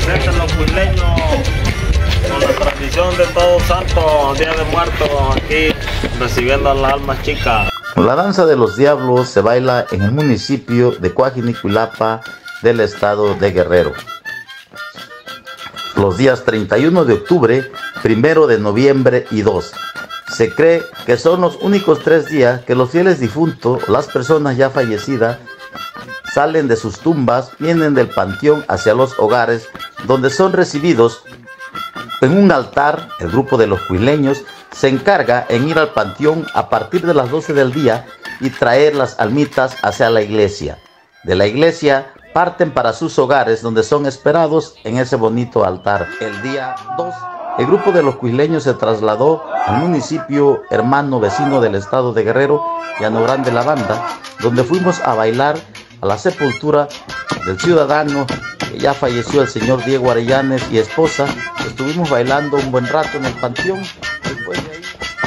presenten los cuileños con la tradición de Todos Santos, Día de Muertos, aquí recibiendo a las almas chicas. La danza de los diablos se baila en el municipio de Coajinicuilapa del estado de Guerrero. Los días 31 de octubre, 1 de noviembre y 2. Se cree que son los únicos 3 días que los fieles difuntos, las personas ya fallecidas, salen de sus tumbas, vienen del panteón hacia los hogares, donde son recibidos en un altar. El grupo de los cuileños se encarga en ir al panteón a partir de las 12 del día y traer las almitas hacia la iglesia. De la iglesia parten para sus hogares, donde son esperados en ese bonito altar. El día 2, el grupo de los cuileños se trasladó al municipio hermano vecino del estado de Guerrero, Llano Grande La Banda, donde fuimos a bailar a la sepultura del ciudadano que ya falleció, el señor Diego Arellanes y esposa. Estuvimos bailando un buen rato en el panteón. Después de ahí...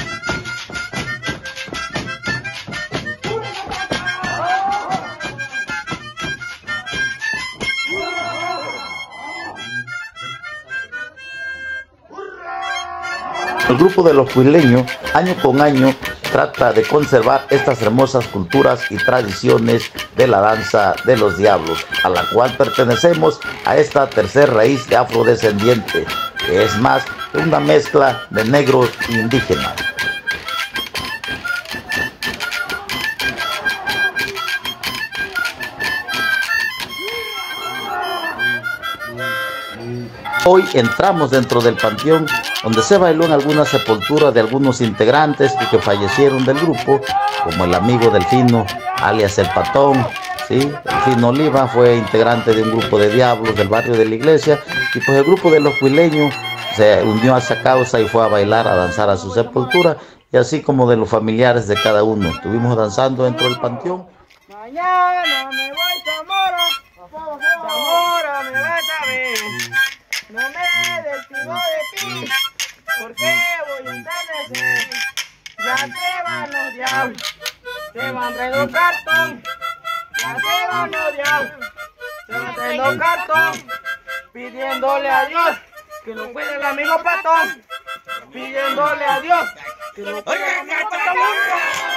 El grupo de los cuileños, año con año, trata de conservar estas hermosas culturas y tradiciones de la danza de los diablos, a la cual pertenecemos a esta tercera raíz de afrodescendiente, que es más una mezcla de negros e indígenas. Hoy entramos dentro del panteón, donde se bailó en alguna sepultura de algunos integrantes que fallecieron del grupo, como el amigo Delfino, alias El Patón, ¿sí? Delfino Oliva fue integrante de un grupo de diablos del barrio de la iglesia, y pues el grupo de los cuileños se unió a esa causa y fue a bailar, a danzar a su sepultura, y así como de los familiares de cada uno. Estuvimos danzando dentro del panteón. Mañana me voy a Zamora, Zamora me vas a ver. No me despido de ti, porque voy a enternecer. Ya se van los diablos, se van trayendo cartón. Ya se van los diablos, se van trayendo cartón. Pidiéndole a Dios que lo cuide el amigo Patón. Pidiéndole a Dios que lo cuide el amigo Patón.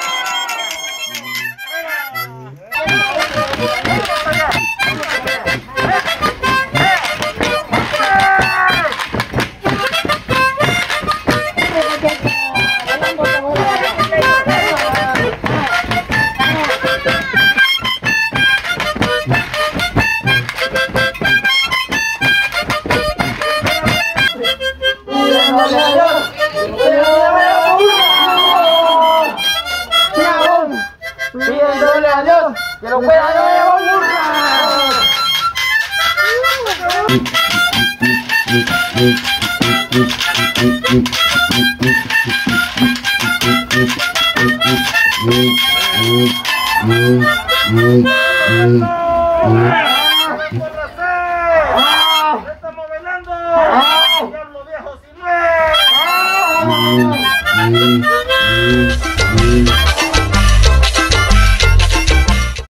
Pidiéndole a Dios que lo pueda llevar burra.